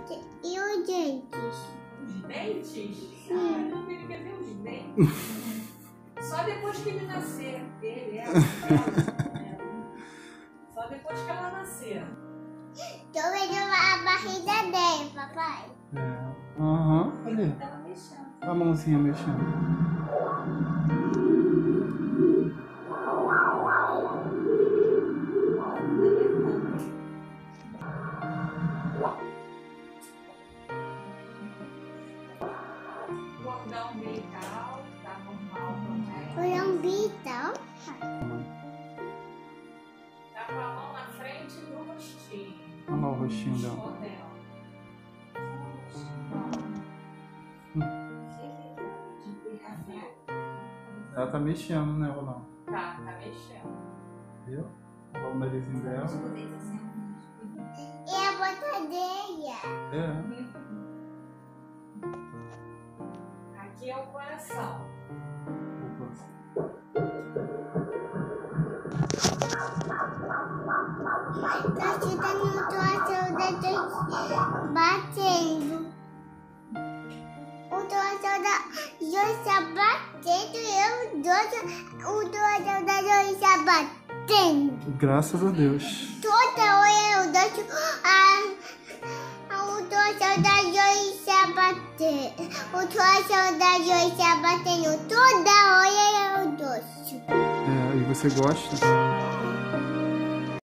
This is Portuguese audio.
E os dentes? Os dentes? Sim. Ah, ele quer ver os dentes. Só depois que ele nascer. Ela. Só depois que ela nascer. Tô vendo a barriga dele, papai. É. Aham. Ali. Ela mexendo. A mãozinha mexendo. O cordão umbilical tá normal também. Foi um vital. Tá com a mão na frente do rostinho. Olha lá o rostinho dela. Modelo. Ela tá mexendo, né, Ronaldo? Tá mexendo. Viu? Olha o narizinho dela. E a botadeira. É. Aqui é o coração. Tá chutando o coração da Joyce batendo. O coração da Joyce tá batendo e o coração da Joyce tá batendo. Graças a Deus. Toda hora eu deixo o coração da Joyce tá batendo. O coração da Joyce tá batendo. Toda hora eu deixo. É, e você gosta?